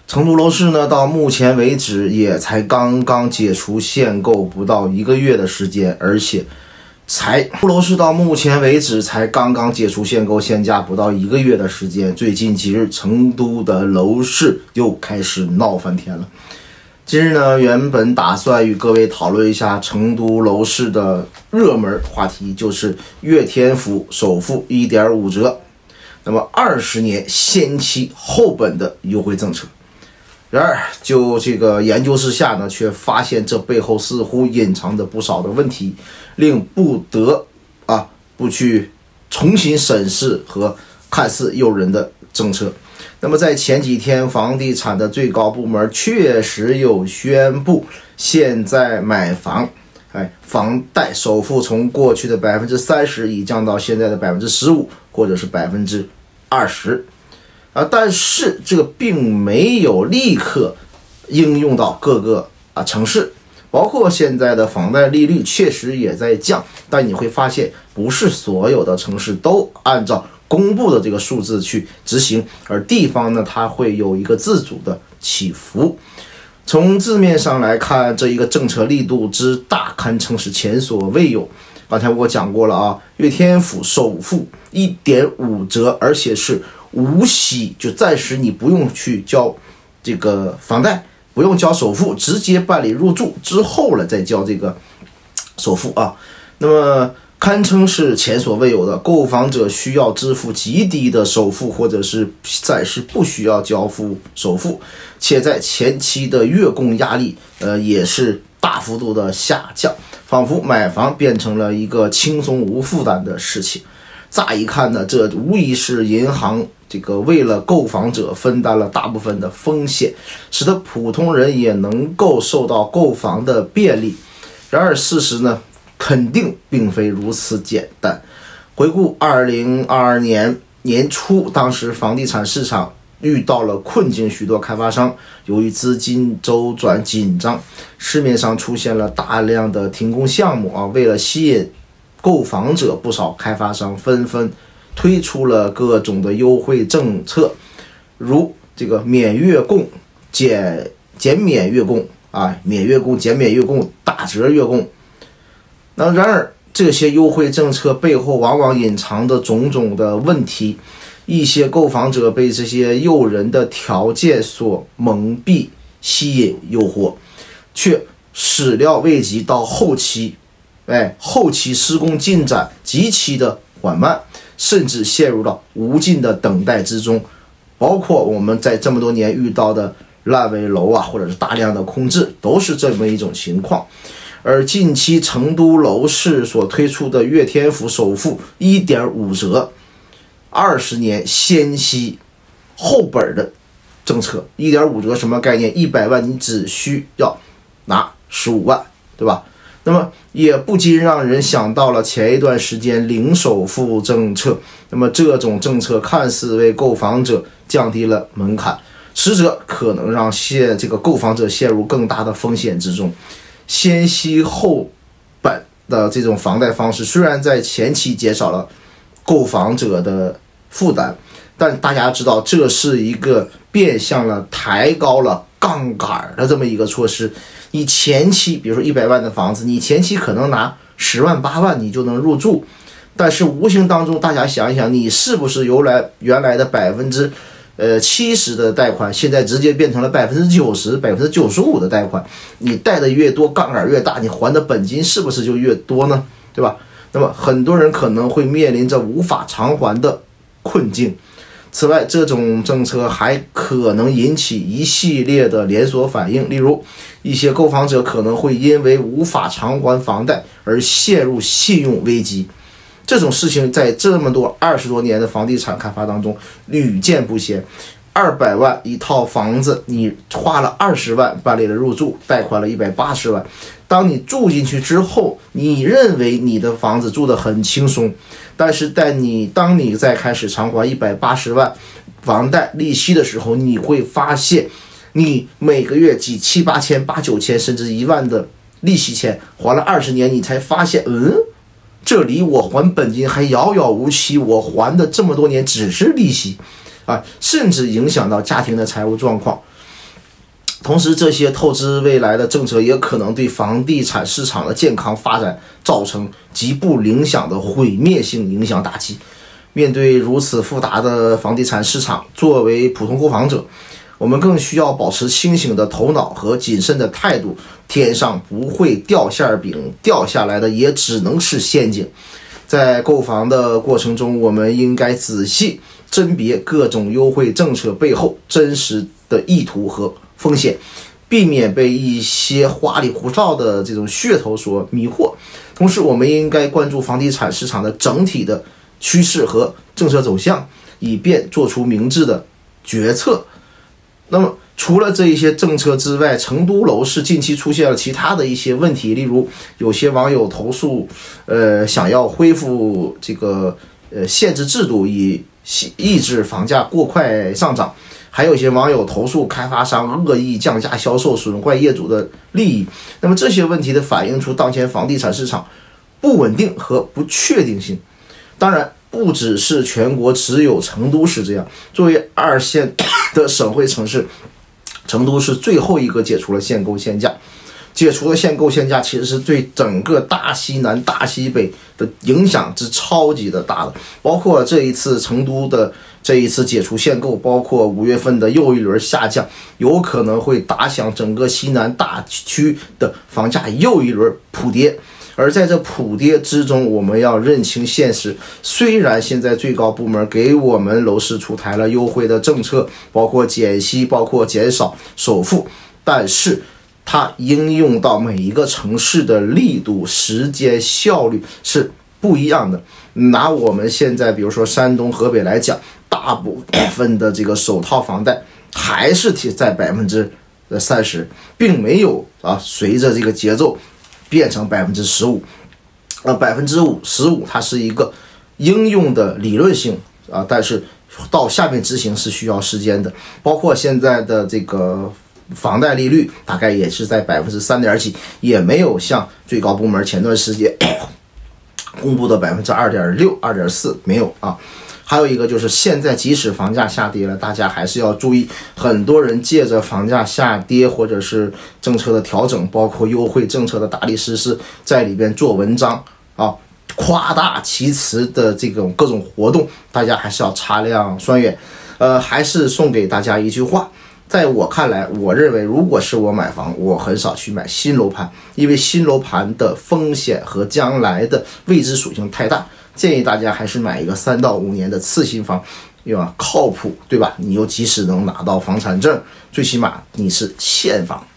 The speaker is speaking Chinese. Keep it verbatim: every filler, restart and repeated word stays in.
成都楼市呢，到目前为止也才刚刚解除限购不到一个月的时间，而且才楼市到目前为止才刚刚解除限购限价不到一个月的时间，最近几日成都的楼市又开始闹翻天了。今日呢，原本打算与各位讨论一下成都楼市的热门话题，就是岳天府首付 一点五 折，那么二十年先期后本的优惠政策。然而就这个研究之下呢，却发现这背后似乎隐藏着不少的问题，令不得啊不去重新审视和看似诱人的政策。那么在前几天，房地产的最高部门确实有宣布，现在买房，哎，房贷首付从过去的百分之三十已降到现在的百分之十五，或者是百分之二十。啊，但是这个并没有立刻应用到各个啊城市，包括现在的房贷利率确实也在降，但你会发现不是所有的城市都按照公布的这个数字去执行，而地方呢，它会有一个自主的起伏。从字面上来看，这一个政策力度之大，堪称是前所未有。刚才我讲过了啊，岳天府首付 一点五 折，而且是无息，就暂时你不用去交这个房贷，不用交首付，直接办理入住之后了再交这个首付啊。那么堪称是前所未有的，购房者需要支付极低的首付，或者是暂时不需要交付首付，且在前期的月供压力呃也是大幅度的下降，仿佛买房变成了一个轻松无负担的事情。乍一看呢，这无疑是银行这个为了购房者分担了大部分的风险，使得普通人也能够受到购房的便利。然而事实呢，肯定并非如此简单。回顾二零二二年年初，当时房地产市场遇到了困境，许多开发商由于资金周转紧张，市面上出现了大量的停工项目啊。为了吸引购房者，不少开发商纷纷推出了各种的优惠政策，如这个免月供、减减免月供啊，免月供、减免月供、打折月供。那然而这些优惠政策背后往往隐藏着种种的问题，一些购房者被这些诱人的条件所蒙蔽、吸引、诱惑，却始料未及到后期，哎，后期施工进展极其的缓慢，甚至陷入到无尽的等待之中。包括我们在这么多年遇到的烂尾楼啊，或者是大量的空置，都是这么一种情况。而近期成都楼市所推出的岳天府首付 一点五 折，二十年先息后本的政策， 一点五 折什么概念？一百万你只需要拿十五万，对吧？那么也不禁让人想到了前一段时间零首付政策。那么这种政策看似为购房者降低了门槛，实则可能让现这个购房者陷入更大的风险之中。先息后本的这种房贷方式，虽然在前期减少了购房者的负担，但大家知道这是一个变相了抬高了杠杆的这么一个措施。你前期比如说一百万的房子，你前期可能拿十万八万你就能入住，但是无形当中大家想一想，你是不是由来原来的百分之呃七十的贷款，现在直接变成了百分之九十、百分之九十五的贷款？你贷的越多，杠杆越大，你还的本金是不是就越多呢？对吧？那么很多人可能会面临着无法偿还的困境。此外，这种政策还可能引起一系列的连锁反应，例如一些购房者可能会因为无法偿还房贷而陷入信用危机。这种事情在这么多二十多年的房地产开发当中屡见不鲜。二百万一套房子，你花了二十万办理了入住，贷款了一百八十万。当你住进去之后，你认为你的房子住得很轻松，但是在你当你再开始偿还一百八十万房贷利息的时候，你会发现你每个月几七八千、八九千甚至一万的利息钱，还了二十年，你才发现，嗯，这离我还本金还遥遥无期，我还的这么多年只是利息啊，甚至影响到家庭的财务状况。 同时，这些透支未来的政策也可能对房地产市场的健康发展造成极不理想的毁灭性影响打击。面对如此复杂的房地产市场，作为普通购房者，我们更需要保持清醒的头脑和谨慎的态度。天上不会掉馅饼，掉下来的也只能是陷阱。在购房的过程中，我们应该仔细甄别各种优惠政策背后真实的意图和风险，避免被一些花里胡哨的这种噱头所迷惑。同时，我们应该关注房地产市场的整体的趋势和政策走向，以便做出明智的决策。那么除了这一些政策之外，成都楼市近期出现了其他的一些问题，例如有些网友投诉，呃，想要恢复这个呃限制制度，以抑制房价过快上涨；还有一些网友投诉开发商恶意降价销售，损坏业主的利益。那么这些问题的反映出当前房地产市场不稳定和不确定性。当然，不只是全国只有成都是这样，作为二线的省会城市，成都是最后一个解除了限购限价。解除了限购限价，其实是对整个大西南、大西北的影响是超级的大的。包括这一次成都的这一次解除限购，包括五月份的又一轮下降，有可能会打响整个西南大区的房价又一轮普跌。而在这普跌之中，我们要认清现实。虽然现在最高部门给我们楼市出台了优惠的政策，包括减息，包括减少首付，但是它应用到每一个城市的力度、时间、效率是不一样的。拿我们现在比如说山东、河北来讲，大部分的这个首套房贷还是在百分之三十，并没有啊随着这个节奏变成百分之十五，呃，百分之五十五，它是一个应用的理论性啊，但是到下面执行是需要时间的。包括现在的这个房贷利率大概也是在百分之三点几，也没有像最高部门前段时间公布的百分之二点六、二点四没有啊。还有一个就是现在即使房价下跌了，大家还是要注意，很多人借着房价下跌或者是政策的调整，包括优惠政策的大力实施，在里边做文章啊，夸大其词的这种各种活动，大家还是要擦亮双眼。呃，还是送给大家一句话，在我看来，我认为如果是我买房，我很少去买新楼盘，因为新楼盘的风险和将来的未知属性太大。建议大家还是买一个三到五年的次新房，对吧？靠谱，对吧？你又即使能拿到房产证，最起码你是现房。